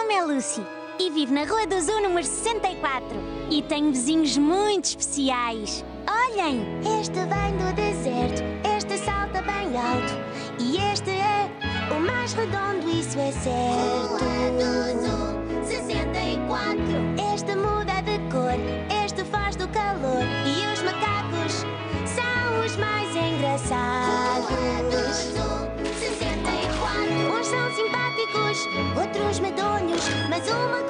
nome é Lucy e vivo na Rua do Zoo número 64. E tenho vizinhos muito especiais. Olhem! Este vem do deserto, este salta bem alto. E este é o mais redondo, isso é certo. Rua do Zoo 64. Este muda de cor, este faz do calor. E os macacos são os mais engraçados. Rua do Zoo 64. Uns são simpáticos, outros medonhos, mas uma